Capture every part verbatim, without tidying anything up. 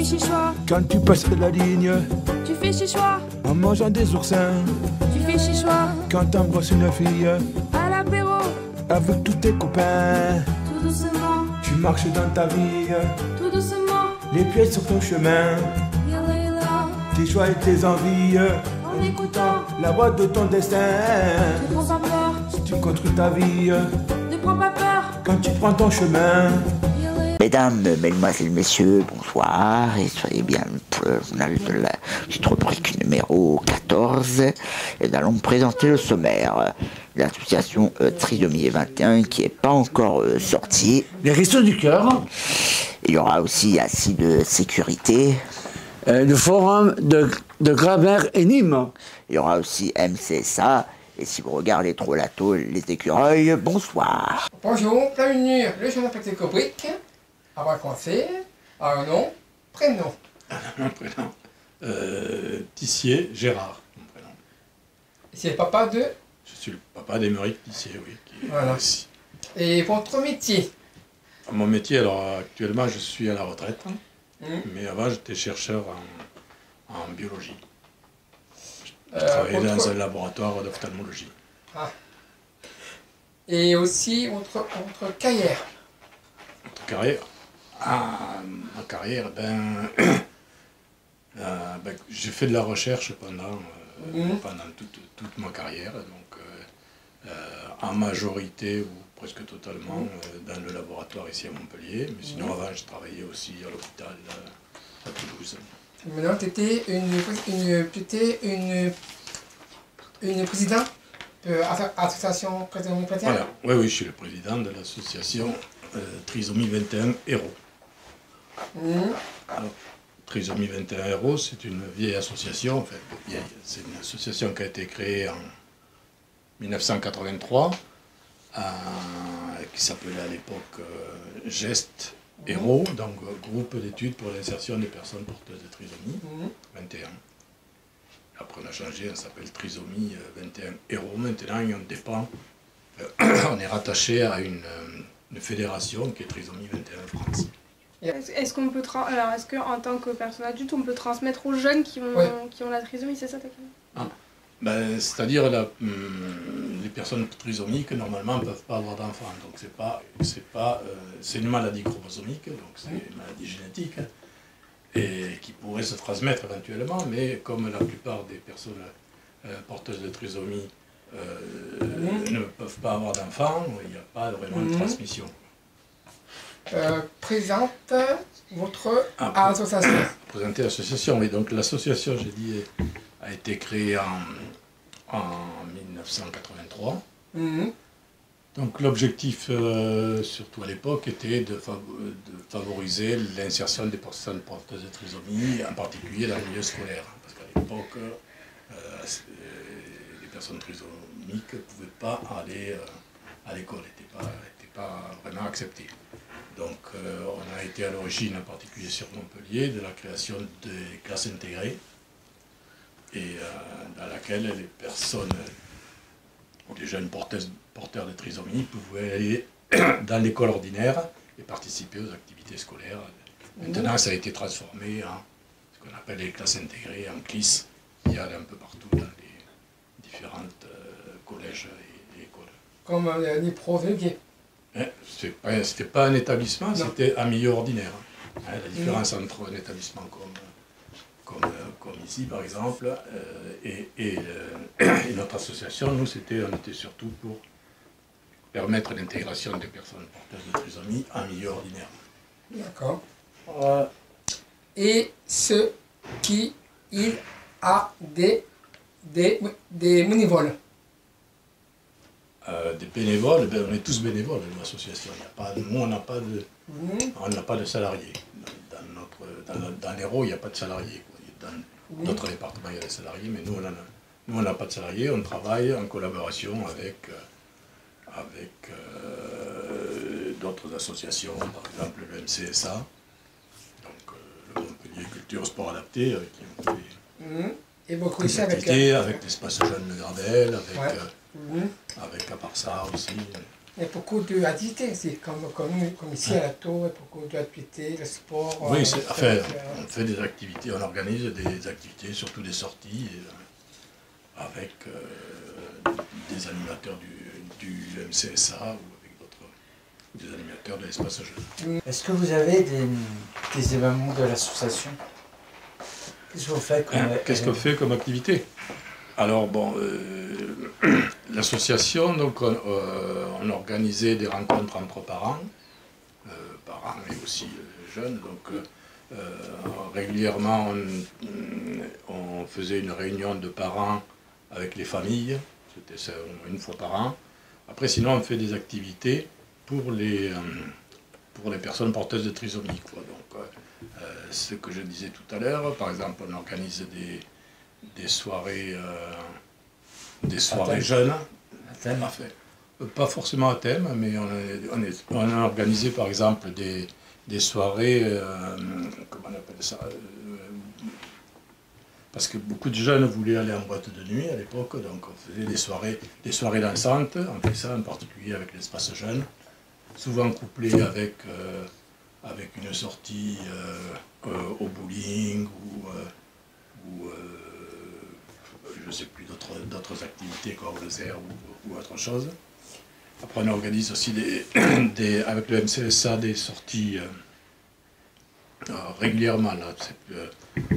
chichois. Quand tu passes la ligne, Tu fais chichois. en mangeant des oursins. Tu fais chichois. Quand t'embrasses une fille, À l'apéro. avec tous tes copains. Tout doucement. Tu marches dans ta vie, Tout doucement. les pieds sur ton chemin. Yalla yalla. Tes choix et tes envies, En écoutant. la voix de ton destin. Ne prends pas peur. Si tu construis ta vie, Ne prends pas peur. quand tu prends ton chemin. Yalla yalla. Mesdames, mesdemoiselles, messieurs, bonsoir et soyez bien pour le journal de la petite rubrique numéro quatorze. Et nous allons présenter le sommaire. L'association euh, Trisomie vingt et un qui n'est pas encore euh, sortie. Les Restos du Cœur, Il y aura aussi Assis de sécurité. euh, le forum de, de grammaire et Nîmes. Il y aura aussi M C S A. Et si vous regardez trop la tôle, les écureuils, bonsoir. Bonjour, bienvenue, le journal Petite Rubrique. On va commencer. Un nom, prénom. Mon prénom. Euh, Tissier Gérard, mon prénom. C'est le papa de. Je suis le papa d'Émeric Tissier, oui, qui est Voilà. ici. Et votre métier. Mon métier, alors actuellement, je suis à la retraite, Mmh. mais avant, j'étais chercheur en, en biologie. Je Euh, travaillais votre- dans un laboratoire d'ophtalmologie. Ah. Et aussi votre, votre carrière. Votre carrière Ah, ma carrière, ben, euh, ben, j'ai fait de la recherche pendant, euh, Mhm. pendant toute, toute ma carrière, donc euh, euh, en majorité ou presque totalement euh, dans le laboratoire ici à Montpellier, mais sinon avant je travaillais aussi à l'hôpital euh, à Toulouse. Maintenant, tu étais une, une, tu étais une, une présidente de l'association Trisomie vingt et un. Voilà, oui, oui, je suis le président de l'association euh, Trisomie vingt et un Héros. Mmh. Alors, Trisomie vingt et un Héros, c'est une vieille association, enfin vieille, c'est une association qui a été créée en mille neuf cent quatre-vingt-trois, euh, qui s'appelait à l'époque euh, GEST Héros, donc euh, groupe d'études pour l'insertion des personnes porteuses de trisomie Mmh. vingt et un. Après on a changé, on s'appelle Trisomie euh, vingt et un Héros maintenant et on dépend, euh, on est rattaché à une, euh, une fédération qui est Trisomie vingt et un France. Est-ce est-ce qu'on peut tra- alors est-ce qu'en tant que personne adulte on peut transmettre aux jeunes qui ont, Ouais. qui ont la trisomie, c'est ça ta question? Ben, c'est-à-dire la, hum, les personnes trisomiques normalement ne peuvent pas avoir d'enfants, donc c'est pas, c'est pas, euh, c'est une maladie chromosomique, donc c'est une maladie génétique et qui pourrait se transmettre éventuellement, mais comme la plupart des personnes euh, porteuses de trisomie euh, Mhm. ne peuvent pas avoir d'enfants, il n'y a pas vraiment de Mhm. transmission. Euh, présente votre Ah, association. Présenter l'association, oui, donc l'association, j'ai dit, a été créée en, en mille neuf cent quatre-vingt-trois. Mmh. Donc l'objectif, euh, surtout à l'époque, était de, fav- de favoriser l'insertion des personnes porteuses de trisomie, en particulier dans le milieu scolaire. Parce qu'à l'époque, euh, c'est- euh, les personnes trisomiques ne pouvaient pas aller euh, à l'école, n'étaient pas, étaient pas vraiment acceptées. Donc euh, on a été à l'origine, en particulier sur Montpellier, de la création des classes intégrées, et euh, dans laquelle les personnes, ou les jeunes porteuses, porteurs de trisomie, pouvaient aller dans l'école ordinaire et participer aux activités scolaires. Maintenant, ça a été transformé en ce qu'on appelle les classes intégrées, en C L I S, qu'il y a un peu partout dans les différents euh, collèges et, et écoles. Comme euh, les pro-végués. Hein, c'est pas- C'était pas un établissement, Non. c'était un milieu ordinaire. Hein, la différence entre un établissement comme, comme, euh, comme ici, par exemple, euh, et, et, euh, et notre association, nous, c'était, on était surtout pour permettre l'intégration des personnes porteuses de trisomie en milieu ordinaire. D'accord. Euh, et ce qui il a des, des, des bénévoles. Euh, des bénévoles, ben, on est tous bénévoles dans l'association. Il y a pas, nous, on n'a pas de, Mmh. on n'a pas de salariés. Dans, dans notre, dans, notre- dans l'Hérault, il n'y a pas de salariés. Quoi. Dans d'autres départements, il y a des salariés, mais nous, on en a, nous, on n'a pas de salariés. On travaille en collaboration avec, euh, avec euh, d'autres associations, par exemple le M C S A, donc euh, le Montpellier Culture Sport Adapté, avec qui on fait Mmh. Et beaucoup des aussi avec... activités, avec l'espace jeune de Gardel, avec, Ouais. euh, Mmh. avec à part ça aussi, Il y a beaucoup d'activités, c'est comme, comme, comme ici à la Tour, il y a beaucoup d'activités, le sport. Oui, euh, c'est, c'est- enfin, c'est- on fait des activités, on organise des activités, surtout des sorties, et, euh, avec euh, des animateurs du, du M C S A ou avec d'autres, des animateurs de l'espace jeune. Est-ce que vous avez des, des événements de l'association? Qu'est-ce que vous faites comme, Qu'est-ce qu'on fait comme activité? Alors bon, euh, l'association, donc on, euh, on organisait des rencontres entre parents, euh, parents et aussi euh, jeunes. Donc euh, euh, régulièrement, on, on faisait une réunion de parents avec les familles. C'était ça, une fois par an. Après, sinon, on fait des activités pour les, euh, pour les personnes porteuses de trisomie, quoi. Donc, euh, ce que je disais tout à l'heure, par exemple, on organise des, des soirées, euh, des soirées jeunes. Parfait. Pas forcément à thème, mais on, est, on, est, on a organisé, par exemple, des, des soirées, euh, comment on appelle ça, euh, parce que beaucoup de jeunes voulaient aller en boîte de nuit à l'époque, donc on faisait des soirées, des soirées dansantes, on fait ça en particulier avec l'espace jeune, souvent couplé avec, euh, avec une sortie euh, euh, au bowling ou, euh, ou euh, je ne sais plus, d'autres activités comme le Z E R ou, ou autre chose. Après on organise aussi des, des, avec le M C S A des sorties euh, euh, régulièrement, là, euh,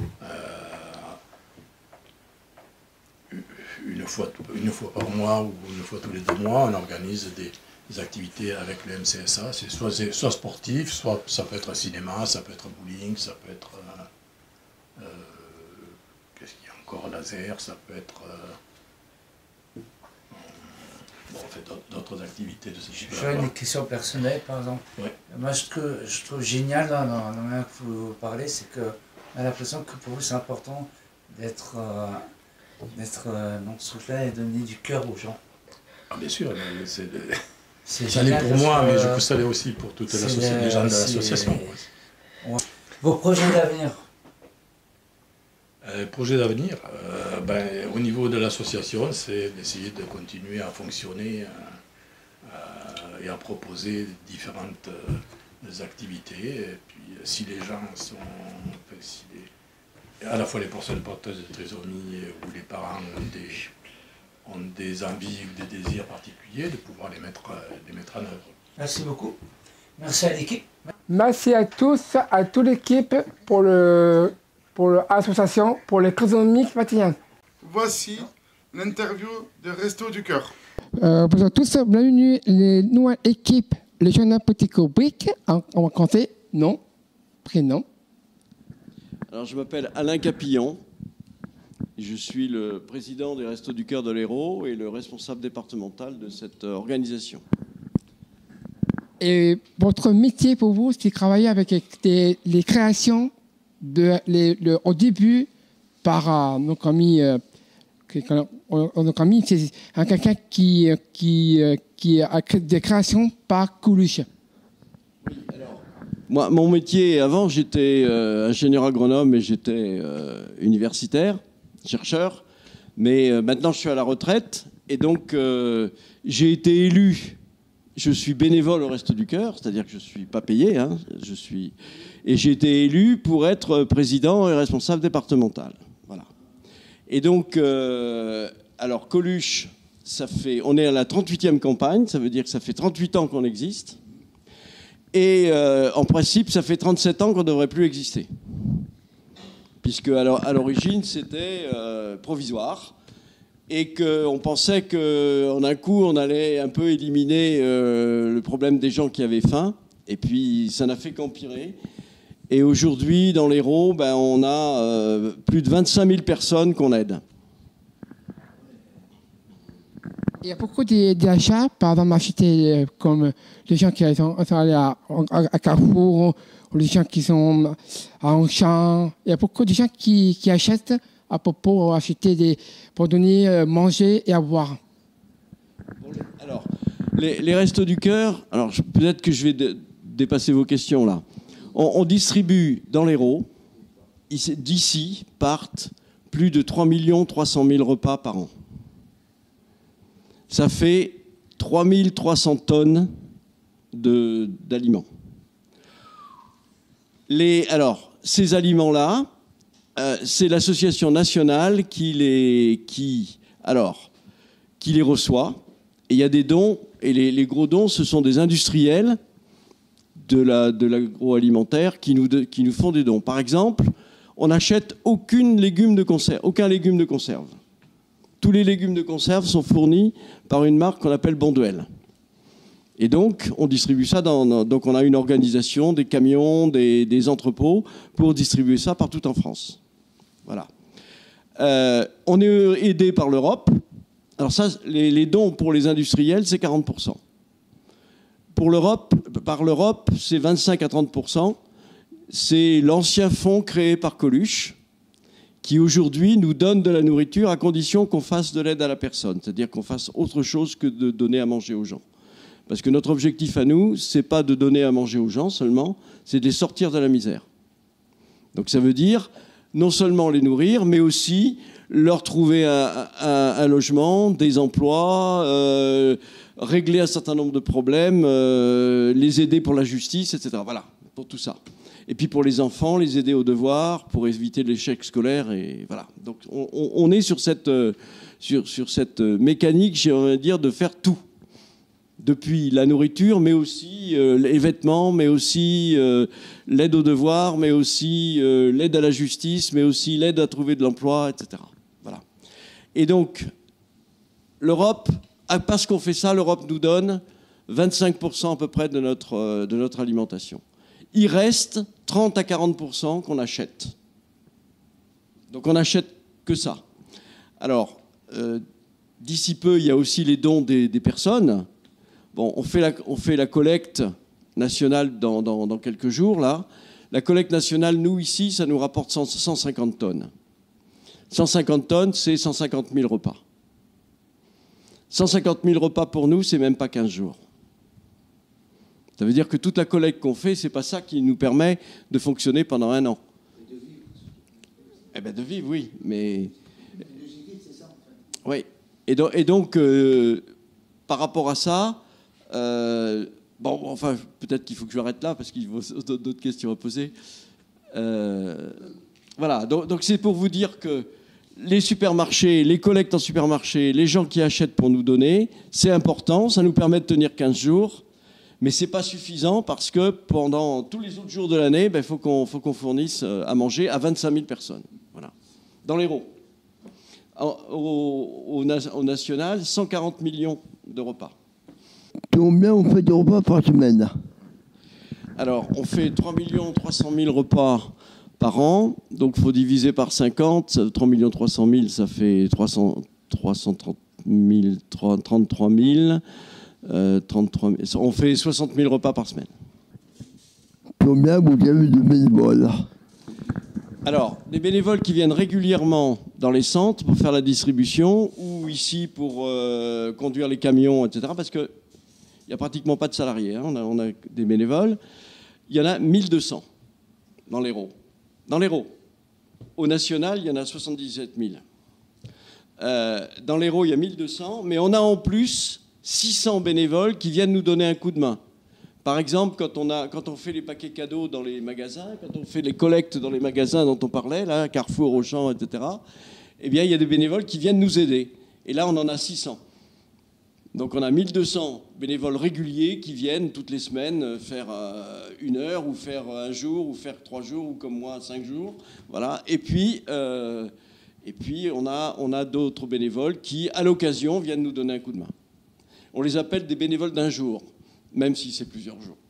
Une fois, une fois par mois ou une fois tous les deux mois, on organise des, des activités avec le M C S A. C'est soit, soit sportif, soit ça peut être cinéma, ça peut être bowling, ça peut être euh, euh, qu'est-ce qu'il y a encore, laser, ça peut être euh, bon, on fait d'autres activités de ce type. J'ai une question personnelle, par exemple. Ouais. Moi, je trouve, je trouve génial dans, dans la manière que vous parlez, c'est que on a l'impression que pour vous, c'est important d'être euh, d'être euh, non soufflé et donner du cœur aux gens. Ah, bien sûr, c'est c'est ça l'est pour moi, mais je que peux ça l'est aussi pour toutes les gens de l'association. Ouais. Vos projets d'avenir? Euh, projet d'avenir, euh, ben, au niveau de l'association, c'est d'essayer de continuer à fonctionner euh, euh, et à proposer différentes euh, activités. Et puis, si les gens sont, enfin, si les, à la fois les personnes porteuses de trisomie ou les parents ont des, ont des envies ou des désirs particuliers, de pouvoir les mettre, les mettre en œuvre. Merci beaucoup. Merci à l'équipe. Merci à tous, à toute l'équipe pour le pour l'association pour les trisomiques matinales. Voici l'interview de Resto du Cœur. Euh, bonjour à tous, bienvenue les nouvelles équipes, les jeunes petits cobriques. On va compter nom, prénom. Alors, je m'appelle Alain Capillon. Je suis le président des Restos du Cœur de l'Hérault et le responsable départemental de cette organisation. Et votre métier pour vous, c'est de travailler avec des, les créations de, les, le, au début par euh, notre ami, euh, notre ami c'est quelqu'un qui, qui, qui a créé des créations par Coluche. Moi, mon métier, avant, j'étais euh, ingénieur agronome et j'étais euh, universitaire, chercheur. Mais euh, maintenant, je suis à la retraite. Et donc, euh, j'ai été élu. Je suis bénévole au Resto du Cœur, c'est-à-dire que je ne suis pas payé. Hein, je suis... Et j'ai été élu pour être président et responsable départemental. Voilà. Et donc, euh, alors, Coluche, ça fait, on est à la trente-huitième campagne. Ça veut dire que ça fait trente-huit ans qu'on existe. Et euh, en principe, ça fait trente-sept ans qu'on ne devrait plus exister. Puisque alors, à l'origine, c'était euh, provisoire. Et qu'on pensait qu'en un coup, on allait un peu éliminer euh, le problème des gens qui avaient faim. Et puis, ça n'a fait qu'empirer. Et aujourd'hui, dans l'Hérault, ben, on a euh, plus de vingt-cinq mille personnes qu'on aide. Il y a beaucoup d'achats, par exemple, acheter comme les gens qui sont allés à, à Carrefour, ou les gens qui sont à Auchan. Il y a beaucoup de gens qui, qui achètent à pour acheter des, pour donner à manger et à boire. Alors, les, les Restos du Cœur, alors peut-être que je vais de, dépasser vos questions là. On, on distribue dans l'Hérault, d'ici partent plus de trois millions trois cent mille repas par an. Ça fait trois mille trois cents tonnes de, d'aliments. Les, alors, ces aliments-là, euh, c'est l'association nationale qui les, qui, alors, qui les reçoit. Et il y a des dons, et les, les gros dons, ce sont des industriels de, la, de l'agroalimentaire qui nous, de, qui nous font des dons. Par exemple, on n'achète aucune légume de conserve, aucun légume de conserve. Tous les légumes de conserve sont fournis par une marque qu'on appelle Bonduelle. Et donc, on distribue ça dans, donc on a une organisation, des camions, des, des entrepôts pour distribuer ça partout en France. Voilà. Euh, on est aidé par l'Europe. Alors ça, les, les dons pour les industriels, c'est quarante pour cent. Pour l'Europe, par l'Europe, c'est vingt-cinq à trente pour cent. C'est l'ancien fonds créé par Coluche, qui aujourd'hui nous donne de la nourriture à condition qu'on fasse de l'aide à la personne, c'est-à-dire qu'on fasse autre chose que de donner à manger aux gens. Parce que notre objectif à nous, c'est pas de donner à manger aux gens seulement, c'est de les sortir de la misère. Donc ça veut dire non seulement les nourrir, mais aussi leur trouver un, un, un logement, des emplois, euh, régler un certain nombre de problèmes, euh, les aider pour la justice, et cetera. Voilà, pour tout ça. Et puis pour les enfants, les aider aux devoirs, pour éviter l'échec scolaire. Et voilà. Donc on, on est sur cette, euh, sur, sur cette mécanique, j'ai envie de dire, de faire tout. Depuis la nourriture, mais aussi euh, les vêtements, mais aussi euh, l'aide aux devoirs, mais aussi euh, l'aide à la justice, mais aussi l'aide à trouver de l'emploi, et cetera. Voilà. Et donc, l'Europe, parce qu'on fait ça, l'Europe nous donne vingt-cinq pour cent à peu près de notre, euh, de notre alimentation. Il reste trente à quarante pour cent qu'on achète. Donc on n'achète que ça. Alors, euh, d'ici peu, il y a aussi les dons des, des personnes. Bon, on fait la, on fait la collecte nationale dans, dans, dans quelques jours, là. La collecte nationale, nous, ici, ça nous rapporte cent, cent cinquante tonnes. cent cinquante tonnes, c'est cent cinquante mille repas. cent cinquante mille repas pour nous, c'est même pas quinze jours. Ça veut dire que toute la collecte qu'on fait, c'est pas ça qui nous permet de fonctionner pendant un an. Et de vivre. Eh bien, de vivre, oui, mais... Oui. Et donc, et donc euh, par rapport à ça... Euh, bon, enfin, peut-être qu'il faut que je m'arrête là parce qu'il y a d'autres questions à poser. Euh, voilà, donc, donc c'est pour vous dire que les supermarchés, les collectes en supermarché, les gens qui achètent pour nous donner, c'est important, ça nous permet de tenir quinze jours, mais c'est pas suffisant parce que pendant tous les autres jours de l'année, ben, faut qu'on, faut qu'on fournisse à manger à vingt-cinq mille personnes. Voilà, dans l'Hérault. Au, au, au national, cent quarante millions de repas. Combien on fait de repas par semaine? Alors, on fait trois millions trois cent mille repas par an. Donc, il faut diviser par cinquante. trois millions trois cent mille, ça fait trois cents, trois cent trente mille, trente-trois mille. Euh, trente-trois mille. On fait soixante mille repas par semaine. Combien vous avez de bénévoles? Alors, des bénévoles qui viennent régulièrement dans les centres pour faire la distribution ou ici pour euh, conduire les camions, et cetera. Parce que il n'y a pratiquement pas de salariés, hein. on, a, on a des bénévoles. Il y en a mille deux cents dans l'Hérault. Dans l'Hérault. Au national, il y en a soixante-dix-sept mille. Euh, dans l'Hérault, il y a mille deux cents, mais on a en plus six cents bénévoles qui viennent nous donner un coup de main. Par exemple, quand on, a, quand on fait les paquets cadeaux dans les magasins, quand on fait les collectes dans les magasins dont on parlait, là, Carrefour, Auchan, et cetera, eh bien, il y a des bénévoles qui viennent nous aider. Et là, on en a six cents. Donc on a mille deux cents bénévoles réguliers qui viennent toutes les semaines faire une heure ou faire un jour ou faire trois jours ou comme moi cinq jours. Voilà. Et puis, euh, et puis on a, on a d'autres bénévoles qui, à l'occasion, viennent nous donner un coup de main. On les appelle des bénévoles d'un jour, même si c'est plusieurs jours.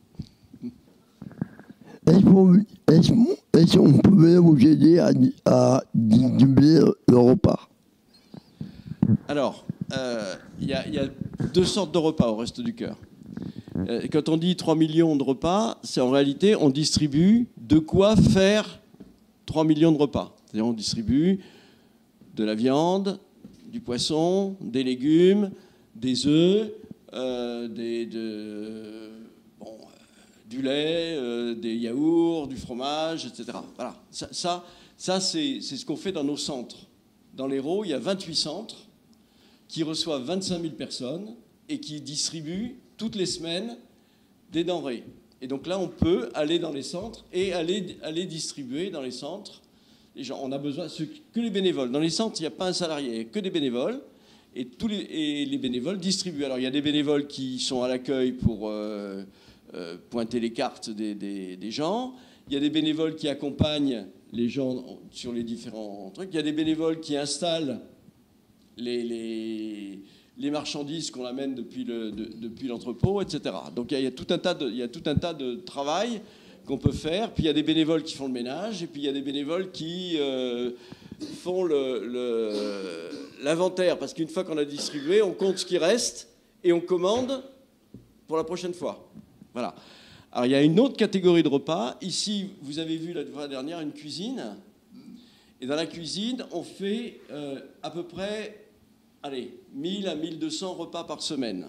Est-ce qu'on, est-ce, est-ce qu'on peut vous aider à, à distribuer le repas? Alors, il euh, y, y a deux sortes de repas au Restos du Cœur. Euh, quand on dit trois millions de repas, c'est en réalité, on distribue de quoi faire trois millions de repas. C'est-à-dire on distribue de la viande, du poisson, des légumes, des œufs, euh, des, de, bon, euh, du lait, euh, des yaourts, du fromage, et cetera. Voilà. Ça, ça, ça c'est, c'est ce qu'on fait dans nos centres. Dans l'Hérault, il y a vingt-huit centres qui reçoivent vingt-cinq mille personnes et qui distribue toutes les semaines des denrées. Et donc là, on peut aller dans les centres et aller, aller distribuer dans les centres. Les gens, on a besoin ce, que les bénévoles. Dans les centres, il n'y a pas un salarié, il n'y a que des bénévoles. Et, tous les, et les bénévoles distribuent. Alors, il y a des bénévoles qui sont à l'accueil pour euh, euh, pointer les cartes des, des, des gens. Il y a des bénévoles qui accompagnent les gens sur les différents trucs. Il y a des bénévoles qui installent les, les, les marchandises qu'on amène depuis, le, de, depuis l'entrepôt, et cetera. Donc, il y, a, il, y a tout un tas de, il y a tout un tas de travail qu'on peut faire. Puis, il y a des bénévoles qui font le ménage. Et puis, il y a des bénévoles qui... Euh, font le, le, l'inventaire, parce qu'une fois qu'on a distribué, on compte ce qui reste et on commande pour la prochaine fois. Voilà. Alors, il y a une autre catégorie de repas. Ici, vous avez vu la fois dernière une cuisine. Et dans la cuisine, on fait euh, à peu près, allez, mille à mille deux cents repas par semaine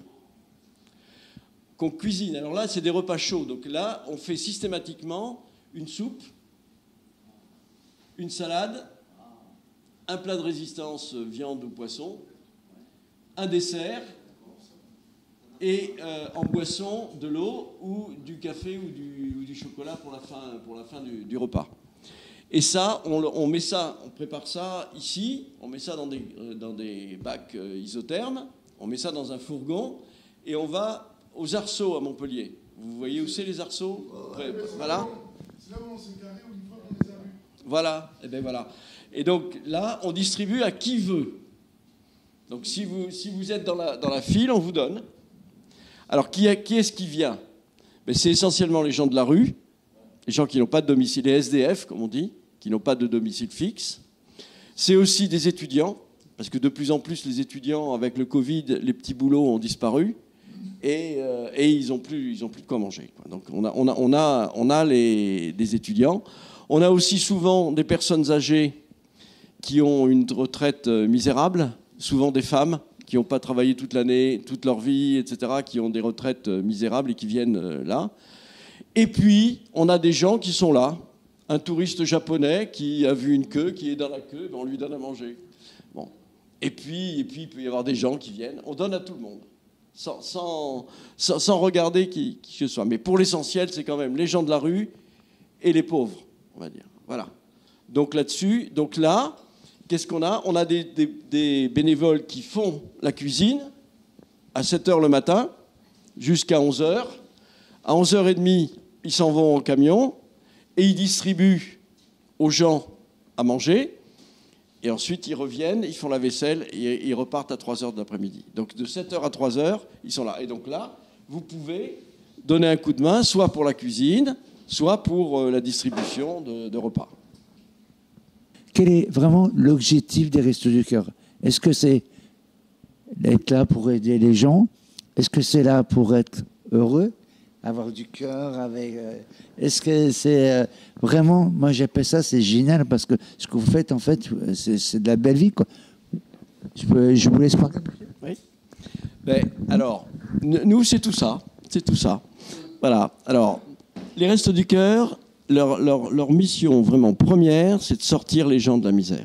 qu'on cuisine. Alors là, c'est des repas chauds. Donc là, on fait systématiquement une soupe, une salade, un plat de résistance viande ou poisson, un dessert et euh, en boisson de l'eau ou du café ou du, ou du chocolat pour la fin, pour la fin du, du repas. Et ça on, on met ça, on prépare ça ici, on met ça dans des, dans des bacs isothermes, on met ça dans un fourgon et on va aux Arceaux à Montpellier. Vous voyez où c'est les Arceaux? Voilà. C'est là où on s'est carré au niveau on les a vus. Voilà, et bien voilà. Et donc là, on distribue à qui veut. Donc si vous, si vous êtes dans la, dans la file, on vous donne. Alors qui, est, qui est-ce qui vient? Mais c'est essentiellement les gens de la rue, les gens qui n'ont pas de domicile, les S D F, comme on dit, qui n'ont pas de domicile fixe. C'est aussi des étudiants, parce que de plus en plus, les étudiants, avec le Covid, les petits boulots ont disparu, et, euh, et ils n'ont plus, ils ont plus de quoi manger. Donc on a, on a, on a, on a les, des étudiants. On a aussi souvent des personnes âgées qui ont une retraite misérable, souvent des femmes qui n'ont pas travaillé toute l'année, toute leur vie, et cetera, qui ont des retraites misérables et qui viennent là. Et puis, on a des gens qui sont là. Un touriste japonais qui a vu une queue, qui est dans la queue, ben on lui donne à manger. Bon. Et puis, et puis, il peut y avoir des gens qui viennent. On donne à tout le monde, sans, sans, sans, sans regarder qui, qui que ce soit. Mais pour l'essentiel, c'est quand même les gens de la rue et les pauvres, on va dire. Voilà. Donc là-dessus, donc là... Qu'est-ce qu'on a? On a des, des, des bénévoles qui font la cuisine à sept heures le matin jusqu'à onze heures. À onze heures trente, ils s'en vont en camion et ils distribuent aux gens à manger. Et ensuite, ils reviennent, ils font la vaisselle et ils repartent à trois heures de l'après-midi. Donc de sept heures à trois heures, ils sont là. Et donc là, vous pouvez donner un coup de main, soit pour la cuisine, soit pour la distribution de, de repas. Quel est vraiment l'objectif des Restos du Cœur? Est-ce que c'est d'être là pour aider les gens? Est-ce que c'est là pour être heureux, avoir du cœur avec euh, Est-ce que c'est euh, vraiment, moi j'appelle ça, c'est génial parce que ce que vous faites en fait, c'est, c'est de la belle vie, quoi. Je, peux, je vous laisse parler. Oui. Ben, alors, nous c'est tout ça, c'est tout ça. Voilà. Alors, les Restos du Cœur. Leur, leur, leur mission vraiment première, c'est de sortir les gens de la misère.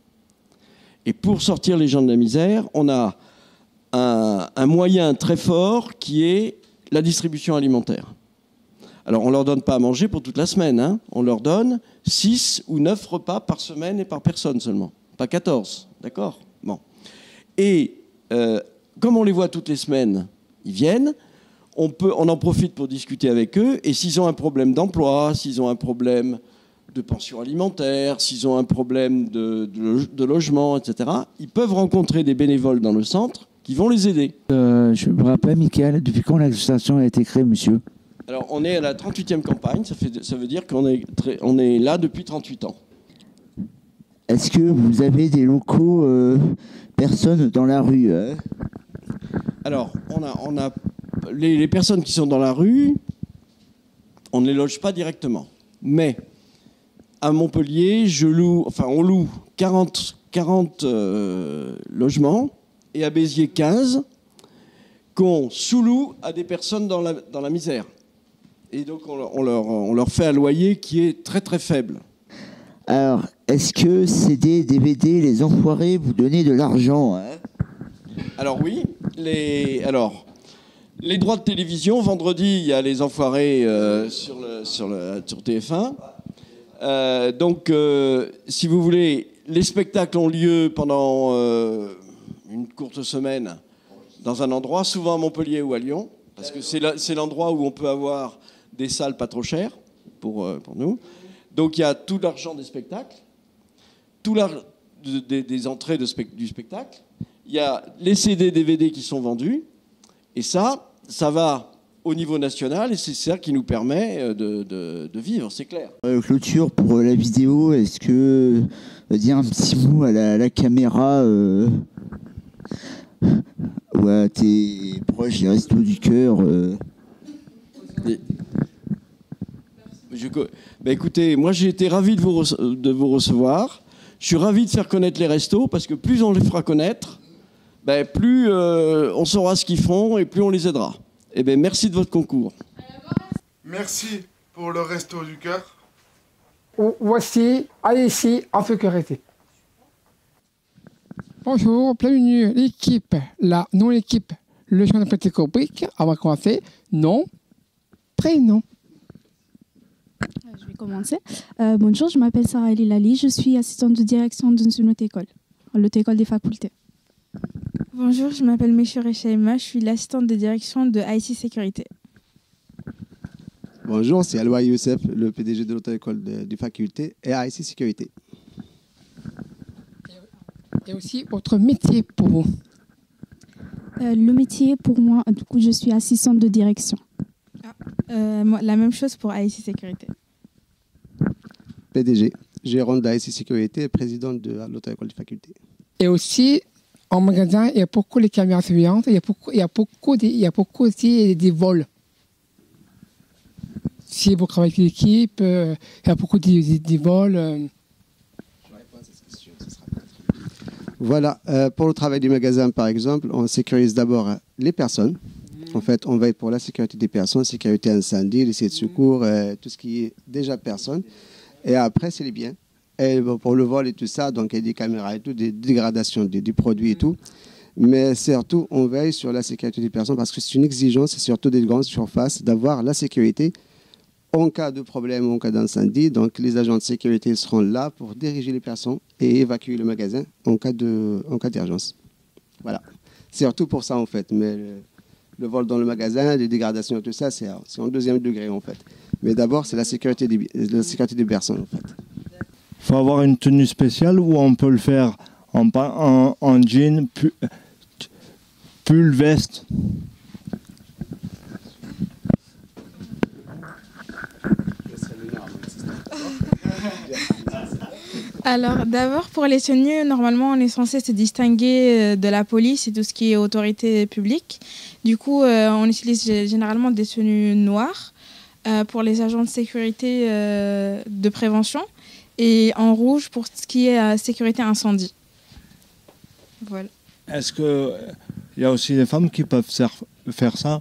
Et pour sortir les gens de la misère, on a un, un moyen très fort qui est la distribution alimentaire. Alors, on ne leur donne pas à manger pour toute la semaine. Hein. On leur donne six ou neuf repas par semaine et par personne seulement. Pas quatorze, d'accord? Bon. Et euh, comme on les voit toutes les semaines, ils viennent. On, peut, on en profite pour discuter avec eux, et s'ils ont un problème d'emploi, s'ils ont un problème de pension alimentaire, s'ils ont un problème de, de, de logement, et cetera, ils peuvent rencontrer des bénévoles dans le centre qui vont les aider. Euh, je me rappelle, Michael, depuis quand l'association a été créée, monsieur? Alors, on est à la trente-huitième campagne, ça, fait, ça veut dire qu'on est, très, on est là depuis trente-huit ans. Est-ce que vous avez des locaux, euh, personnes dans la rue hein? Alors, on a... On a Les, les personnes qui sont dans la rue, on ne les loge pas directement. Mais à Montpellier, je loue, enfin, on loue quarante, quarante euh, logements et à Béziers quinze qu'on sous-loue à des personnes dans la, dans la misère. Et donc on, on, leur, on leur fait un loyer qui est très très faible. Alors, est-ce que C D, D V D, les enfoirés, vous donnez de l'argent hein? Alors oui, les, alors, les droits de télévision, vendredi, il y a Les Enfoirés euh, sur, le, sur, le, sur T F un. Euh, donc, euh, si vous voulez, les spectacles ont lieu pendant euh, une courte semaine dans un endroit, souvent à Montpellier ou à Lyon, parce que c'est, la, c'est l'endroit où on peut avoir des salles pas trop chères pour, euh, pour nous. Donc, il y a tout l'argent des spectacles, tout l'argent des, des entrées de spect- du spectacle. Il y a les C D, D V D qui sont vendus. Et ça, ça va au niveau national et c'est ça qui nous permet de, de, de vivre, c'est clair. Euh, clôture pour euh, la vidéo, est-ce que euh, dire un petit mot à la, à la caméra euh, ou à tes proches des Restos du Cœur euh... Et... Je... Bah, écoutez, moi j'ai été ravi de vous, re... de vous recevoir. Je suis ravi de faire connaître les restos parce que plus on les fera connaître, ben, plus euh, on saura ce qu'ils font et plus on les aidera. Eh ben, merci de votre concours. Merci pour le Resto du Cœur. Voici, allez ici, en sécurité. Bonjour, bienvenue l'équipe, la non-équipe, le champ de petite rubrique. On va commencer. Nom, prénom. Je vais commencer. Euh, bonjour, je m'appelle Sarah Elilali, je suis assistante de direction dans une autre école, l'autre école des facultés. Bonjour, je m'appelle Méchoure Shaima, je suis l'assistante de direction de I C Sécurité. Bonjour, c'est Aloua Youssef, le P D G de l'auto-école de, de faculté et I C Sécurité. Et aussi votre métier pour vous. Euh, le métier pour moi, du coup, je suis assistante de direction. Ah, euh, moi, la même chose pour I C Sécurité. P D G, gérante de I C Sécurité et présidente de l'auto-école de faculté. Et aussi, en magasin, il y a beaucoup de caméras surveillantes, il y a beaucoup, il y a beaucoup, de, il y a beaucoup aussi des vols. Si vous travaillez avec l'équipe, euh, il y a beaucoup de, de, de vols. Euh. Voilà, euh, pour le travail du magasin, par exemple, on sécurise d'abord les personnes. En fait, on veille pour la sécurité des personnes, sécurité incendie, l'essai de secours, euh, tout ce qui est déjà personne. Et après, c'est les biens. Et pour le vol et tout ça, donc il y a des caméras et tout, des dégradations des, des produits et tout. Mais surtout, on veille sur la sécurité des personnes parce que c'est une exigence, surtout des grandes surfaces, d'avoir la sécurité en cas de problème, en cas d'incendie. Donc les agents de sécurité seront là pour diriger les personnes et évacuer le magasin en cas de, en cas d'urgence. Voilà. C'est surtout pour ça en fait. Mais le, le vol dans le magasin, les dégradations et tout ça, c'est, c'est en deuxième degré en fait. Mais d'abord, c'est la sécurité des, la sécurité des personnes en fait. Il faut avoir une tenue spéciale ou on peut le faire en, en, en jean, pull, pull, veste. Alors d'abord pour les tenues, normalement on est censé se distinguer de la police et tout ce qui est autorité publique. Du coup euh, on utilise généralement des tenues noires euh, pour les agents de sécurité euh, de prévention. Et en rouge pour ce qui est euh, sécurité incendie. Voilà. Est-ce qu'il y a aussi des femmes qui peuvent faire ça?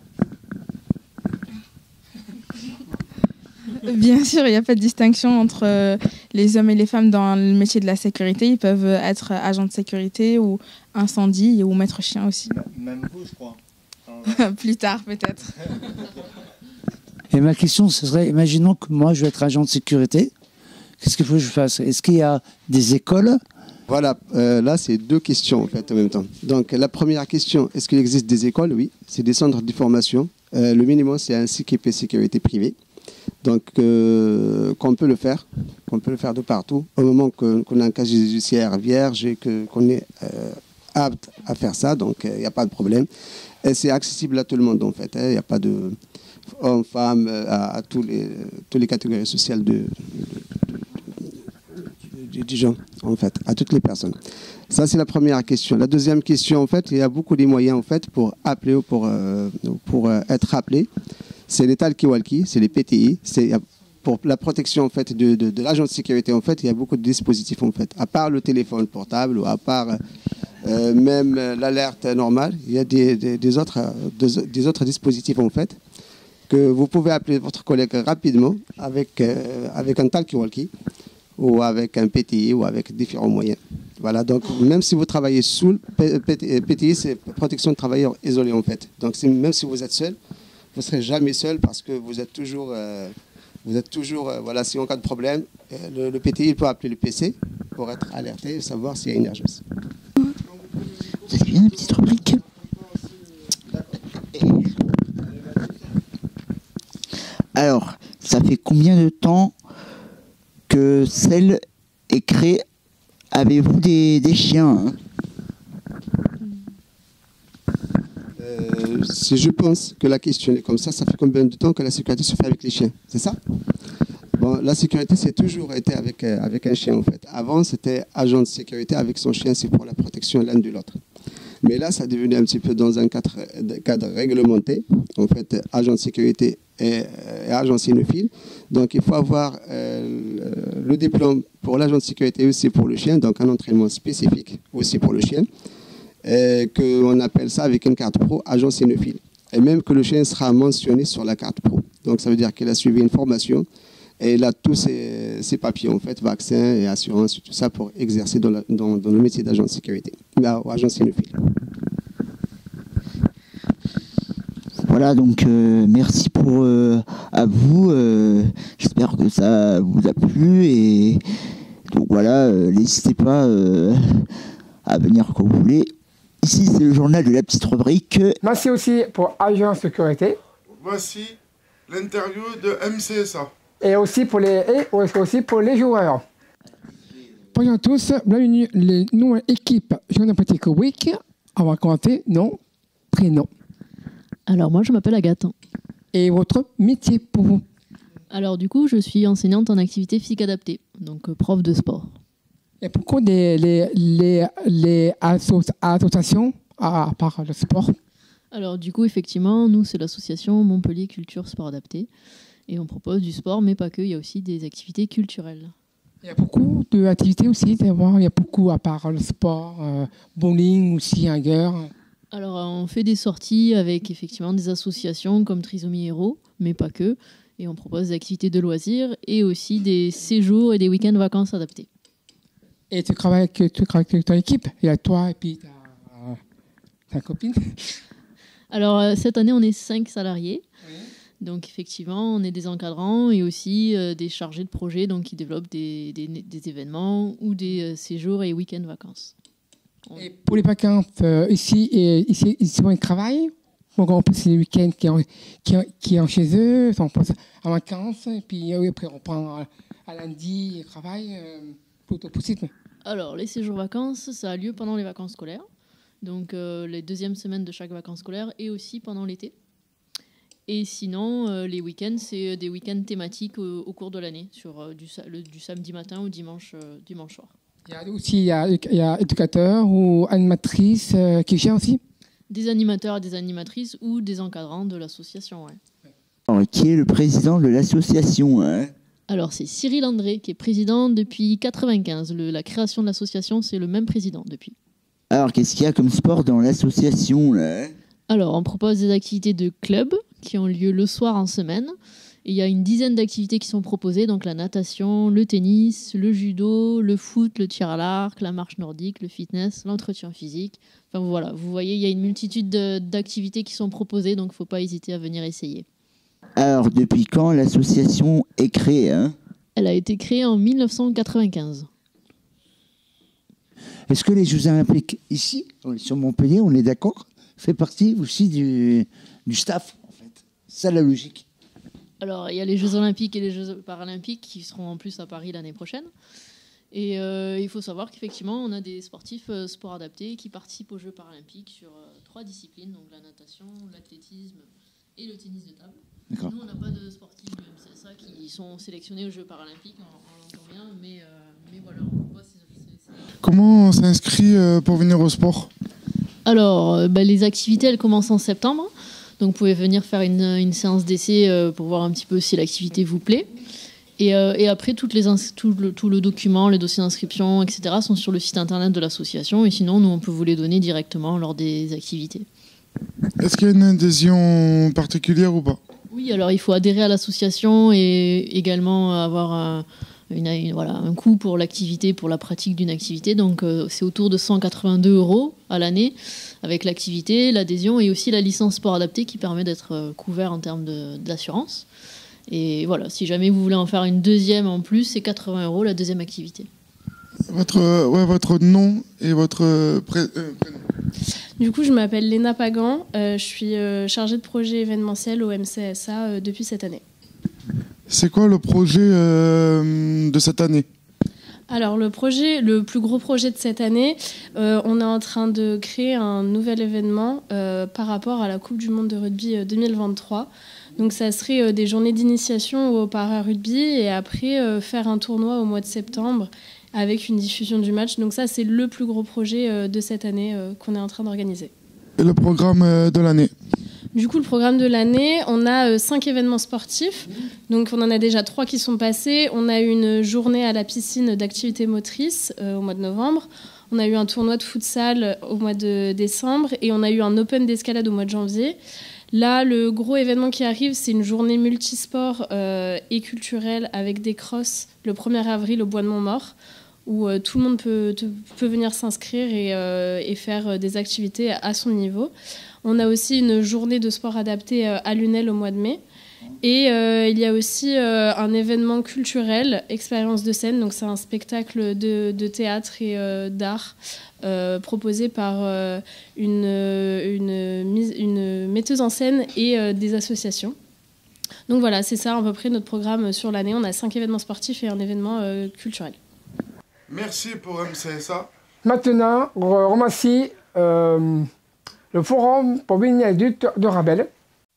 Bien sûr, il n'y a pas de distinction entre euh, les hommes et les femmes dans le métier de la sécurité. Ils peuvent être agents de sécurité ou incendie ou maître chien aussi. Même vous, je crois. Plus tard, peut-être. Et ma question, ce serait, imaginons que moi, je veux être agent de sécurité. Qu'est-ce qu'il faut que je fasse? Est-ce qu'il y a des écoles? Voilà, euh, là, c'est deux questions en fait en même temps. Donc, la première question, est-ce qu'il existe des écoles? Oui, c'est des centres de formation. Euh, le minimum, c'est un C Q P sécurité privée. Donc, euh, qu'on peut le faire, qu'on peut le faire de partout. Au moment que, qu'on a un casier judiciaire vierge et que, qu'on est euh, apte à faire ça, donc il euh, n'y a pas de problème. Et c'est accessible à tout le monde en fait. Il hein, n'y a pas de hommes, femmes, à, à tous les, toutes les catégories sociales de, de, de, de, de gens, en fait, à toutes les personnes. Ça, c'est la première question. La deuxième question, en fait, il y a beaucoup de moyens en fait, pour appeler ou pour, euh, pour euh, être appelé. C'est les talkie-walkie, c'est les P T I. C'est pour la protection en fait, de, de, de l'agent de sécurité, en fait, il y a beaucoup de dispositifs, en fait. À part le téléphone portable ou à part euh, même l'alerte normale, il y a des, des, des, autres, des, des autres dispositifs, en fait, que vous pouvez appeler votre collègue rapidement avec, euh, avec un talkie-walkie ou avec un P T I ou avec différents moyens. Voilà, donc même si vous travaillez sous le P T I, c'est protection de travailleurs isolés en fait. Donc même si vous êtes seul, vous ne serez jamais seul parce que vous êtes toujours, euh, vous êtes toujours euh, voilà, si en cas de problème, euh, le, le P T I il peut appeler le P C pour être alerté et savoir s'il y a une urgence. Ça suit une petite rubrique. Alors, ça fait combien de temps que celle est créée? Avez-vous des, des chiens hein euh, Si je pense que la question est comme ça, ça fait combien de temps que la sécurité se fait avec les chiens? C'est ça? Bon, la sécurité, c'est toujours été avec, euh, avec un chien en fait. Avant, c'était agent de sécurité avec son chien, c'est pour la protection l'un de l'autre. Mais là, ça est devenu un petit peu dans un cadre, cadre réglementé. En fait, agent de sécurité et, et agent cynophile. Donc, il faut avoir euh, le diplôme pour l'agent de sécurité aussi pour le chien, donc un entraînement spécifique aussi pour le chien, qu'on appelle ça avec une carte pro agent cynophile. Et même que le chien sera mentionné sur la carte pro. Donc, ça veut dire qu'il a suivi une formation et il a tous ses, ses papiers, en fait, vaccins et assurances, tout ça pour exercer dans, la, dans, dans le métier d'agent de sécurité, là, agent cynophile. Voilà, donc euh, merci pour euh, à vous. Euh, J'espère que ça vous a plu et donc voilà, euh, n'hésitez pas euh, à venir quand vous voulez. Ici, c'est le journal de la petite rubrique. Merci aussi pour Agent Sécurité. Voici l'interview de M C S A. Et aussi pour les, et aussi pour les joueurs. Bonjour à tous, bienvenue les nouvelles équipes Journal Petite Rubrique. On va commenter nom, prénom. Alors moi je m'appelle Agathe. Et votre métier pour vous? Alors du coup je suis enseignante en activité physique adaptée, donc euh, prof de sport. Et pourquoi les, les, les, les asso associations à part le sport? Alors du coup effectivement nous c'est l'association Montpellier Culture Sport Adapté et on propose du sport mais pas que, il y a aussi des activités culturelles. Il y a beaucoup d'activités aussi, il y a beaucoup à part le sport, euh, bowling aussi, hanger. Alors on fait des sorties avec effectivement des associations comme Trisomie Héros, mais pas que, et on propose des activités de loisirs et aussi des séjours et des week-ends vacances adaptés. Et tu travailles avec, tu travailles avec ton équipe? Il y a toi et puis ta, ta copine? Alors cette année on est cinq salariés. Oui. Donc effectivement, on est des encadrants et aussi euh, des chargés de projet donc, qui développent des, des, des événements ou des euh, séjours et week-ends vacances. On... Et pour les vacances, euh, ici, et, ici, ici, ils travaillent. Donc on passe les week-ends qui sont qui, qui est chez eux, on passe en vacances, et puis euh, après on prend à, à lundi et travail euh, plutôt possible. Alors les séjours vacances, ça a lieu pendant les vacances scolaires, donc euh, les deuxièmes semaines de chaque vacances scolaires et aussi pendant l'été. Et sinon, euh, les week-ends, c'est des week-ends thématiques au, au cours de l'année, sur euh, du, le, du samedi matin au dimanche, euh, dimanche soir. Il y a aussi il y a, il y a éducateurs ou animatrices euh, qui gèrent aussi? Des animateurs et des animatrices ou des encadrants de l'association, ouais. Alors, qui est le président de l'association hein? Alors, c'est Cyril André, qui est président depuis quatre-vingt-quinze. Le, la création de l'association, c'est le même président depuis. Alors, qu'est-ce qu'il y a comme sport dans l'association là? Alors, on propose des activités de club qui ont lieu le soir en semaine. Et il y a une dizaine d'activités qui sont proposées, donc la natation, le tennis, le judo, le foot, le tir à l'arc, la marche nordique, le fitness, l'entretien physique. Enfin voilà, vous voyez, il y a une multitude d'activités qui sont proposées, donc il ne faut pas hésiter à venir essayer. Alors, depuis quand l'association est créée hein? Elle a été créée en mille neuf cent quatre-vingt-quinze. Est-ce que les Jeux Olympiques, ici, sur Montpellier, on est d'accord, fait partie aussi du, du staff, en fait? C'est ça la logique. Alors, il y a les Jeux Olympiques et les Jeux Paralympiques qui seront en plus à Paris l'année prochaine. Et euh, il faut savoir qu'effectivement, on a des sportifs euh, sport adaptés qui participent aux Jeux Paralympiques sur euh, trois disciplines, donc la natation, l'athlétisme et le tennis de table. Nous, on n'a pas de sportifs du M C S A qui sont sélectionnés aux Jeux Paralympiques, on, on l'entend bien, mais, euh, mais voilà, on peut pas... Comment on s'inscrit euh, pour venir au sport? Alors, euh, bah, les activités, elles commencent en septembre. Donc, vous pouvez venir faire une, une séance d'essai euh, pour voir un petit peu si l'activité vous plaît. Et, euh, et après, toutes les tout, le, tout le document, les dossiers d'inscription, et cetera sont sur le site internet de l'association. Et sinon, nous, on peut vous les donner directement lors des activités. Est-ce qu'il y a une adhésion particulière ou pas? Oui, alors il faut adhérer à l'association et également avoir un, une, une, voilà, un coût pour l'activité, pour la pratique d'une activité. Donc euh, c'est autour de cent quatre-vingt-deux euros à l'année avec l'activité, l'adhésion et aussi la licence sport adapté qui permet d'être euh, couvert en termes de, d'assurance. Et voilà, si jamais vous voulez en faire une deuxième en plus, c'est quatre-vingts euros la deuxième activité. Votre, euh, ouais, votre nom et votre euh, pré- euh, prénom. Du coup, je m'appelle Léna Pagan, euh, je suis euh, chargée de projet événementiel au M C S A euh, depuis cette année. C'est quoi le projet euh, de cette année? Alors le projet, le plus gros projet de cette année, euh, on est en train de créer un nouvel événement euh, par rapport à la Coupe du Monde de rugby deux mille vingt-trois. Donc ça serait euh, des journées d'initiation au para-rugby et après euh, faire un tournoi au mois de septembre avec une diffusion du match. Donc ça c'est le plus gros projet euh, de cette année euh, qu'on est en train d'organiser. Et le programme euh, de l'année? Du coup, le programme de l'année, on a euh, cinq événements sportifs. Donc, on en a déjà trois qui sont passés. On a eu une journée à la piscine d'activités motrices euh, au mois de novembre. On a eu un tournoi de futsal au mois de décembre. Et on a eu un open d'escalade au mois de janvier. Là, le gros événement qui arrive, c'est une journée multisport euh, et culturelle avec des crosses le premier avril au Bois de Montmort, où euh, tout le monde peut, te, peut venir s'inscrire et, euh, et faire des activités à son niveau. On a aussi une journée de sport adapté à Lunel au mois de mai. Et euh, il y a aussi euh, un événement culturel, Expérience de scène. Donc c'est un spectacle de, de théâtre et euh, d'art euh, proposé par euh, une, une, une metteuse en scène et euh, des associations. Donc voilà, c'est ça à peu près notre programme sur l'année. On a cinq événements sportifs et un événement euh, culturel. Merci pour M C S A. Maintenant, on remercie euh, le Forum pour venir adulte de Rabel.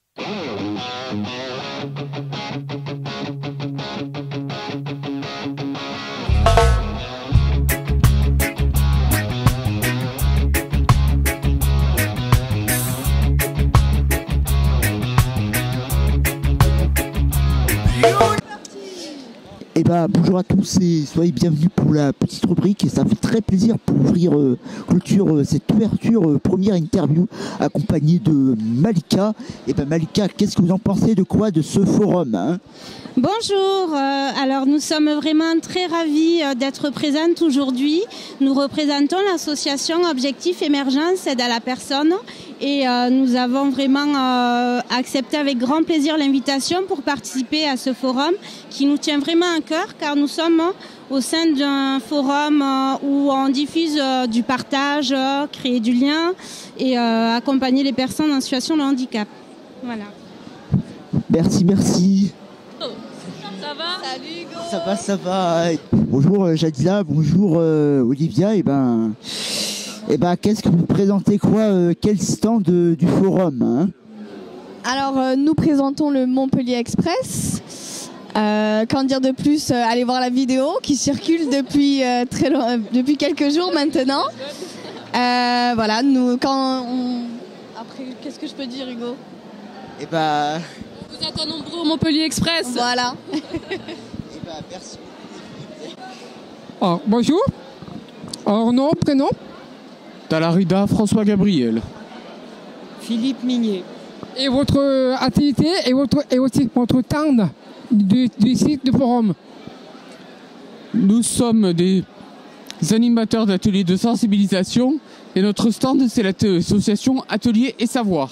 Eh ben, bonjour à tous et soyez bienvenus pour la petite rubrique. Et ça fait très plaisir pour ouvrir euh, clôture euh, cette ouverture, euh, première interview accompagnée de Malika. Et ben Malika, qu'est-ce que vous en pensez de quoi de ce forum hein? Bonjour, euh, alors nous sommes vraiment très ravis euh, d'être présentes aujourd'hui. Nous représentons l'association Objectif Émergence Aide à la personne et euh, nous avons vraiment euh, accepté avec grand plaisir l'invitation pour participer à ce forum qui nous tient vraiment à cœur car nous sommes au sein d'un forum euh, où on diffuse euh, du partage, euh, créer du lien et euh, accompagner les personnes en situation de handicap. Voilà. Merci, merci. Ça va? Salut Hugo. Ça va, ça va. Bonjour euh, Jadila, bonjour euh, Olivia. Et ben, et ben, qu'est-ce que vous présentez quoi euh, Quel stand de, du forum hein? Alors, euh, nous présentons le Montpellier Express. Euh, qu'en dire de plus? euh, Allez voir la vidéo qui circule depuis euh, très long, euh, depuis quelques jours maintenant. Euh, voilà, nous quand on... après, qu'est-ce que je peux dire, Hugo? Et ben. Vous êtes nombreux au Montpellier Express. Voilà. Et ben, merci. Alors, bonjour. Alors, nom, prénom? Talarida François Gabriel. Philippe Mignet. Et votre euh, activité et votre et aussi votre stand du, du site du forum? Nous sommes des animateurs d'ateliers de sensibilisation et notre stand c'est l'association Atelier et Savoir.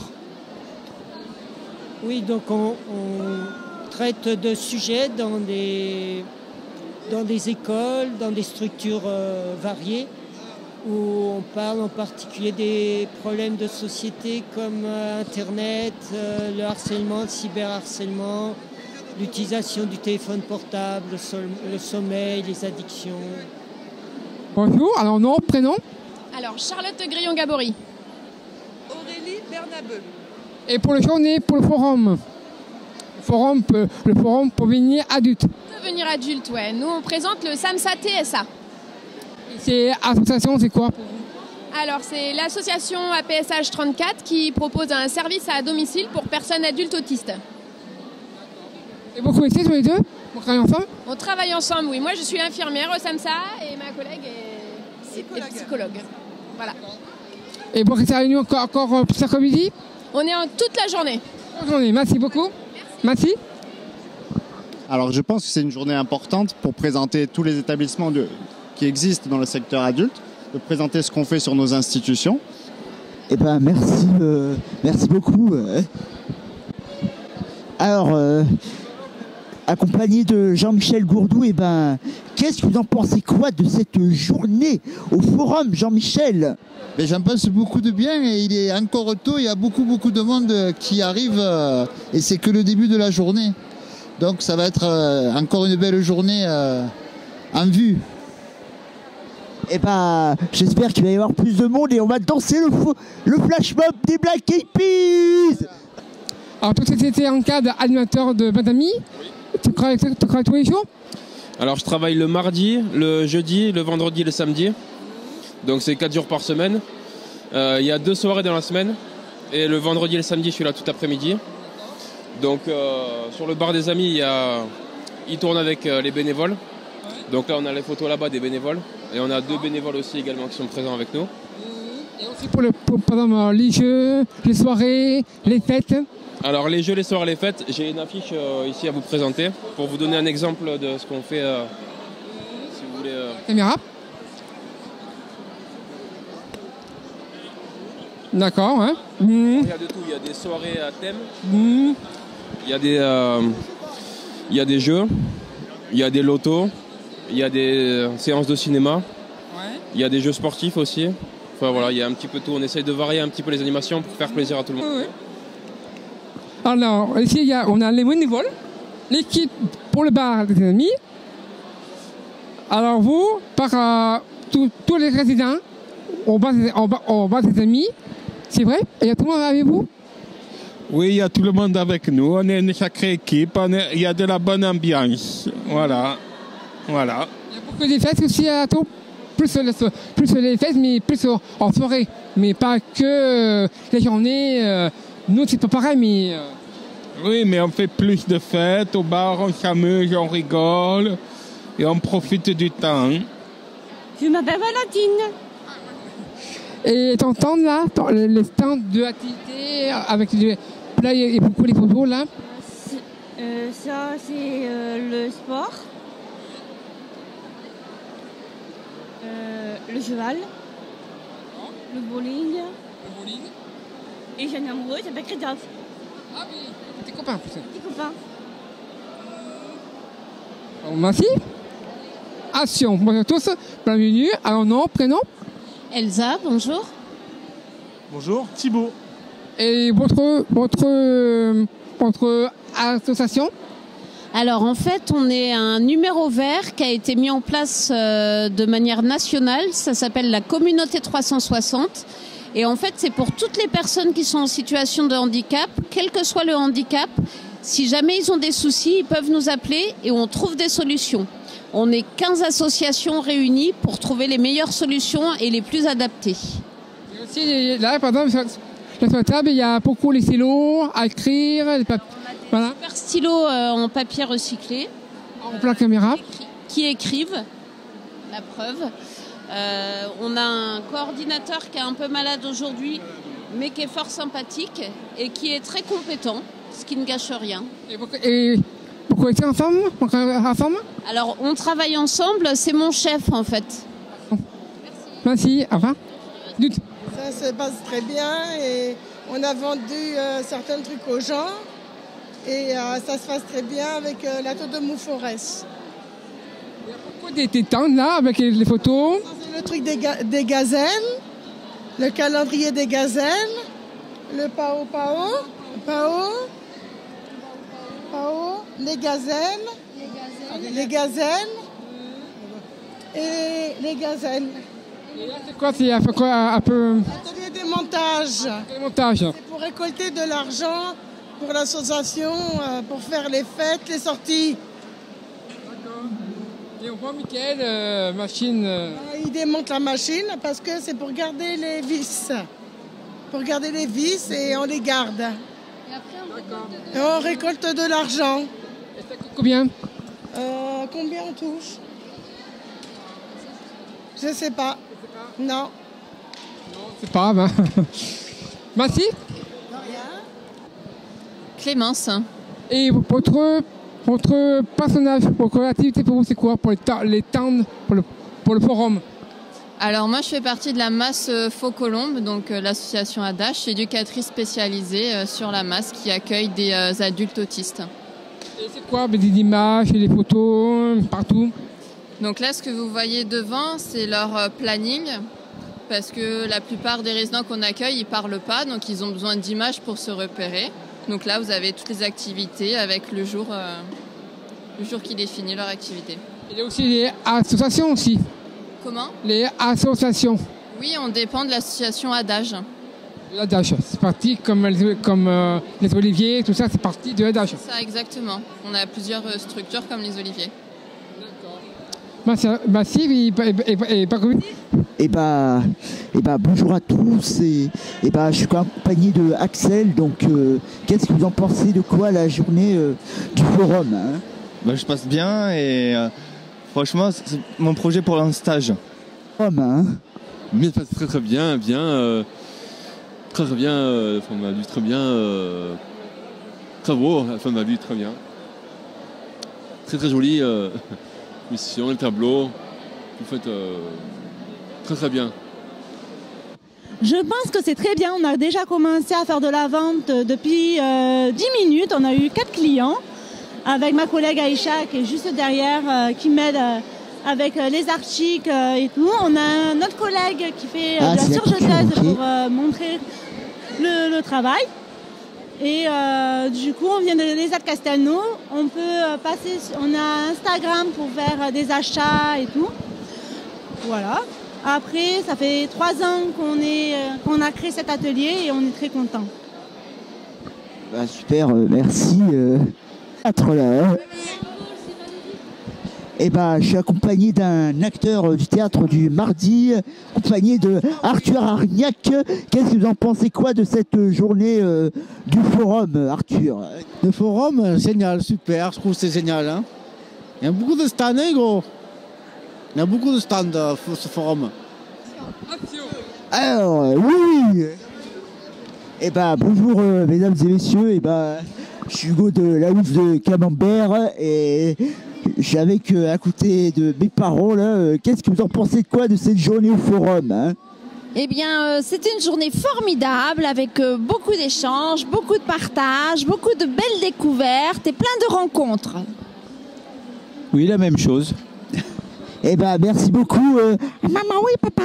Oui, donc on, on traite de sujets dans des, dans des écoles, dans des structures euh, variées, où on parle en particulier des problèmes de société comme euh, Internet, euh, le harcèlement, le cyberharcèlement, l'utilisation du téléphone portable, le, sol, le sommeil, les addictions. Bonjour, alors nom, prénom? Alors, Charlotte Grillon-Gabory. Aurélie Bernabeu. Et pour le journée, pour le forum, forum le forum pour venir adulte. Devenir adulte, ouais. Nous, on présente le SAMSA T S A. C'est association, c'est quoi pour vous? Alors, c'est l'association A P S H trente-quatre qui propose un service à domicile pour personnes adultes autistes. Et vous connaissez tous les deux? Vous travaillez ensemble? On travaille ensemble, oui. Moi, je suis infirmière au SAMSA et ma collègue est psychologue. Est psychologue. Voilà. Et vous restez réunis encore, encore cet après-midi? On est en toute la journée. Toute la journée, merci beaucoup. Merci. merci. Alors je pense que c'est une journée importante pour présenter tous les établissements de, qui existent dans le secteur adulte, de présenter ce qu'on fait sur nos institutions. Eh ben merci, euh, merci beaucoup. Alors, euh, accompagné de Jean-Michel Gourdou, eh ben, qu'est-ce que vous en pensez quoi de cette journée au Forum, Jean-Michel? Mais j'en pense beaucoup de bien et il est encore tôt, il y a beaucoup beaucoup de monde qui arrive euh, et c'est que le début de la journée. Donc ça va être euh, encore une belle journée euh, en vue. Eh ben, j'espère qu'il va y avoir plus de monde et on va danser le, le flash mob des Black Eyed Peas. Alors toi c'était en cadre animateur de Bande Amis, tu travailles, tu travailles tous les jours? Alors je travaille le mardi, le jeudi, le vendredi et le samedi. Donc c'est quatre jours par semaine. Il euh, y a deux soirées dans la semaine. Et le vendredi et le samedi, je suis là tout après-midi. Donc euh, sur le bar des amis, y a... ils tournent avec euh, les bénévoles. Donc là, on a les photos là-bas des bénévoles. Et on a deux bénévoles aussi également qui sont présents avec nous. Et aussi pour, le, pour par exemple, les jeux, les soirées, les fêtes. Alors les jeux, les soirées, les fêtes, j'ai une affiche euh, ici à vous présenter pour vous donner un exemple de ce qu'on fait. Euh, si vous voulez. Euh... Caméra. D'accord, hein. Mmh. Il y a de tout, il y a des soirées à thème, mmh. il y a des, euh, il y a des jeux, il y a des lotos, il y a des séances de cinéma, ouais. Il y a des jeux sportifs aussi. Enfin voilà, il y a un petit peu tout. On essaye de varier un petit peu les animations pour faire plaisir à tout le monde. Ouais. Alors, ici, il y a, on a les bénévoles, l'équipe pour le bar des amis. Alors vous, par euh, tous les résidents, au bar, au bar, au bar des amis, c'est vrai? Il y a tout le monde avec vous? Oui, il y a tout le monde avec nous. On est une sacrée équipe. On est, il y a de la bonne ambiance. Voilà. Voilà. Il y a beaucoup de fêtes aussi à tout. Plus, plus les fêtes, mais plus en soirée. Mais pas que les journées. Euh, nous, c'est pas pareil, mais... Euh... Oui, mais on fait plus de fêtes. Au bar, on s'amuse, on rigole. Et on profite du temps. Je m'appelle Valentine. Et t'entends là, les stands de activité avec les... Là, il y a beaucoup les photos là. Euh, ça, c'est euh, le sport. Euh, le cheval. Le bowling. Le bowling. Et j'ai un amoureux, il s'appelle Christophe. Ah oui, tes copains. Tes copains. Merci. Action. Bonjour à tous. Bienvenue. Alors, nom, prénom? Elsa, bonjour. Bonjour, Thibaut. Et votre, votre, votre association? Alors en fait, on est un numéro vert qui a été mis en place euh, de manière nationale. Ça s'appelle la communauté trois cent soixante. Et en fait, c'est pour toutes les personnes qui sont en situation de handicap, quel que soit le handicap. Si jamais ils ont des soucis, ils peuvent nous appeler et on trouve des solutions. On est quinze associations réunies pour trouver les meilleures solutions et les plus adaptées. Et aussi, là, par exemple, sur la table, il y a beaucoup les stylos à écrire. Les pap... Voilà. Super stylos euh, en papier recyclé. En plein caméra. Qui écrivent, la preuve. Euh, on a un coordinateur qui est un peu malade aujourd'hui, mais qui est fort sympathique et qui est très compétent, ce qui ne gâche rien. Et, beaucoup, et beaucoup étaient ensemble, ensemble Alors, on travaille ensemble, c'est mon chef en fait. Merci, au revoir. Ça se passe très bien et on a vendu euh, certains trucs aux gens et euh, ça se passe très bien avec euh, la tour de Montforest. Il y a beaucoup des tentes là avec les photos. C'est le truc des, ga des gazelles, le calendrier des gazelles, le Pao Pao, Pao, Pao, les gazelles, les gazelles et les gazelles. C'est quoi, c'est un peu quoi, un peu... Atelier des montages. Des montages. C'est pour récolter de l'argent pour l'association, euh, pour faire les fêtes, les sorties. D'accord. Et on voit Mickaël, euh, machine... Euh... Il démonte la machine parce que c'est pour garder les vis. Pour garder les vis et on les garde. Et après on récolte de, et on récolte de l'argent. Et ça coûte combien? euh, Combien on touche? Je sais pas. Non. Non, c'est pas grave. Hein. Merci. Clémence. Et votre Votre personnage, votre activité pour vous, c'est quoi pour les, ta- les temps, pour le, pour le forum? Alors moi je fais partie de la masse euh, Faux Colombe, donc euh, l'association Adache, éducatrice spécialisée euh, sur la masse qui accueille des euh, adultes autistes. Et c'est quoi? Des images et des photos partout? Donc là ce que vous voyez devant c'est leur euh, planning, parce que la plupart des résidents qu'on accueille ils parlent pas, donc ils ont besoin d'images pour se repérer. Donc là vous avez toutes les activités avec le jour, euh, le jour qui définit leur activité. Il y a aussi les associations aussi. Comment? Les associations. Oui, on dépend de l'association Adage. L'Adage, c'est parti comme, les, comme euh, les oliviers, tout ça, c'est parti de l'Adage. Ça, exactement. On a plusieurs euh, structures comme les oliviers. Merci, merci et, et, et pas comme... Eh bah, eh bah, bonjour à tous. Et, et bah, je suis accompagné de Axel. Donc, euh, qu'est-ce que vous en pensez de quoi la journée euh, du forum hein? Bah, je passe bien et... Euh... Franchement, c'est mon projet pour un stage. Homme, hein. Mais ça se passe très très bien, bien, euh, très très bien, euh, enfin, on a vu très bien, euh, très beau, enfin, on a vu très bien. Très très joli, euh, mission, le tableau, vous faites euh, très très bien. Je pense que c'est très bien, on a déjà commencé à faire de la vente depuis euh, dix minutes, on a eu quatre clients. Avec ma collègue Aïcha qui est juste derrière, euh, qui m'aide euh, avec euh, les articles euh, et tout. On a un autre collègue qui fait euh, ah, de la surjeteuse okay. pour euh, montrer le, le travail. Et euh, du coup, on vient de l'E S A de Castelnau. On peut euh, passer, on a Instagram pour faire euh, des achats et tout. Voilà. Après, ça fait trois ans qu'on est, euh, qu'on a créé cet atelier et on est très contents. Bah, super, euh, merci. Euh... Là. Et ben, je suis accompagné d'un acteur du théâtre du mardi, accompagné de Arthur Arignac. Qu'est-ce que vous en pensez quoi de cette journée euh, du forum, Arthur? Le forum, génial, super, je trouve que c'est génial. Hein. Il y a beaucoup de stands, hein, gros. Il y a beaucoup de stands euh, pour ce forum. Alors, euh, oui. Et ben, bonjour euh, mesdames et messieurs, et ben. Je suis Hugo de la Houffe de Camembert et je suis avec euh, à côté de mes parents là. Euh, Qu'est-ce que vous en pensez de quoi de cette journée au forum hein? Eh bien, euh, c'était une journée formidable avec euh, beaucoup d'échanges, beaucoup de partage, beaucoup de belles découvertes et plein de rencontres. Oui, la même chose. Eh ben, merci beaucoup. Euh... Maman, oui, papa.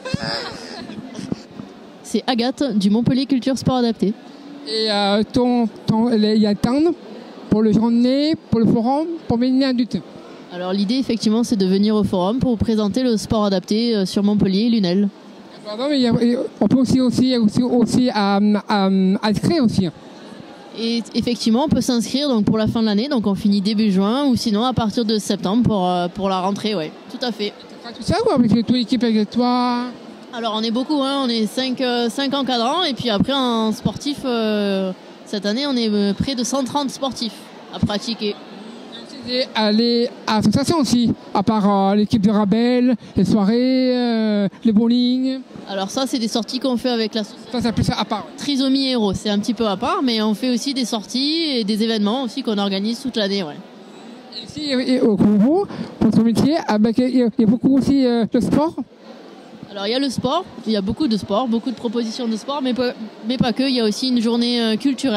C'est Agathe du Montpellier Culture Sport Adapté. Et euh, ton, ton, il y a un temps pour le journée, pour le forum, pour venir adultes. Alors l'idée effectivement c'est de venir au forum pour vous présenter le sport adapté euh, sur Montpellier et Lunel. Pardon, mais il y a, on peut aussi, aussi, aussi, aussi euh, euh, inscrire aussi. Et effectivement on peut s'inscrire donc pour la fin de l'année, donc on finit début juin ou sinon à partir de septembre pour, euh, pour la rentrée, ouais, tout à fait. Tout ça ou avec toute l'équipe avec toi? Alors on est beaucoup, hein, on est cinq encadrants et puis après en sportif, euh, cette année on est euh, près de cent trente sportifs à pratiquer. Et les associations aussi, à part euh, l'équipe de Rabel, les soirées, euh, les bowling. Alors ça c'est des sorties qu'on fait avec l'association. Ça c'est plus à part. Trisomie Héros, c'est un petit peu à part, mais on fait aussi des sorties et des événements aussi qu'on organise toute l'année. Ouais. Ici au Congo, pour son métier, avec, il y a beaucoup aussi euh, de sport. Alors il y a le sport, il y a beaucoup de sport, beaucoup de propositions de sport, mais pas, mais pas que, il y a aussi une journée euh, culturelle.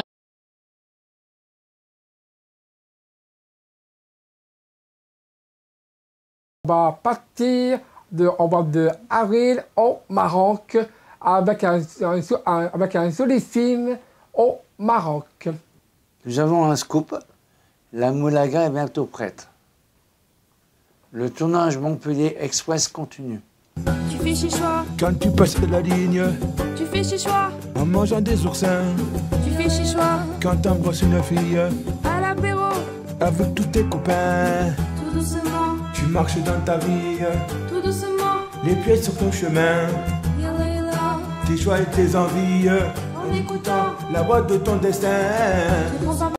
On va partir de, on va de avril au Maroc avec un, un, avec un joli film au Maroc. Nous avons un scoop, la moulaga est bientôt prête. Le tournage Montpellier Express continue. Tu fais chez soi. Quand tu passes la ligne. Tu fais chez soi. En mangeant des oursins. Tu fais chez soi. Quand t'embrasses une fille. À l'apéro. Avec tous tes copains. Tout doucement. Tu marches dans ta vie. Tout doucement. Les pieds sur ton chemin. Yalla yalla. Tes choix et tes envies. En écoutant la voix de ton destin.